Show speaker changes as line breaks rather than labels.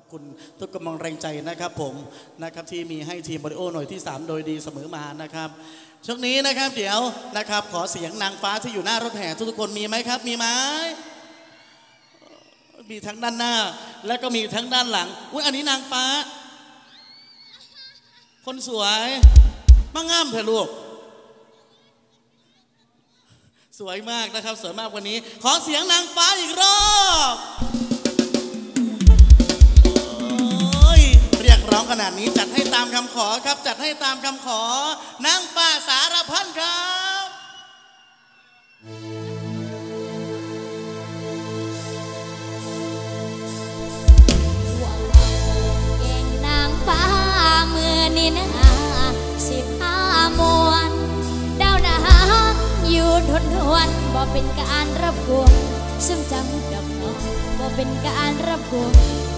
คุณทุกกำลังแรงใจนะครับผมนะครับที่มีให้ทีมบริโอหน่วยที่3โดยดีเสมอมานะครับช่วงนี้นะครับเดี๋ยวนะครับขอเสียงนางฟ้าที่อยู่หน้ารถแห่ทุกคนมีไหมครับมีไหมมีทั้งด้านหน้าและก็มีทั้งด้านหลังอุ๊ยอันนี้นางฟ้าคนสวยมางามเถอะลูกสวยมากนะครับสวยมากวันนี้ขอเสียงนางฟ้าอีกรอบเรียกร้องขนาดนี้จัดให้ตามคำขอครับจัดให้ตามคำขอนางฟ้าสารพันครับ
เก่งนางฟ้ามือนี่นะ15 มวนดาวนางอยู่ทนบ่เป็นการรับกวนซึ่งจำดอกน้องบ่เป็นการรับกวน